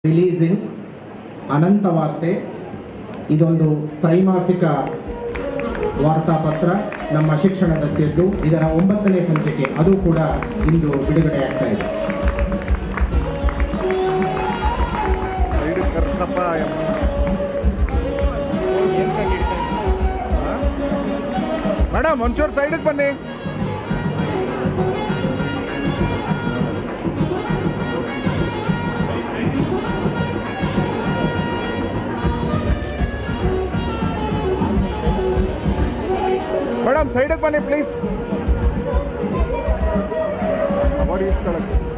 Releasing ಅನಂತ ವಾರ್ತೆ ಇದೊಂದು ತ್ರೈಮಾಸಿಕ ವಾರ್ತಾಪತ್ರ ನಮ್ಮ ಶಿಕ್ಷಣದತ್ತಿದ್ದು ಇದರ 9ನೇ ಸಂಚಿಕೆ ಅದು ಕೂಡ ಇಂದು ಬಿಡುಗಡೆ ಆಗ್ತಾ ಇದೆ. ಮೇಡಮ್ ಒಂಚೂರು ಸೈಡಿಗೆ ಬನ್ನಿ. ಮೇಡಮ್ ಸೈಡಿಗೆ ಬನ್ನಿ ಪ್ಲೀಸ್. ಅವಾರ್ಡ್ ಇಸ್ಕೊಳ್ಳೋಕ್ಕೆ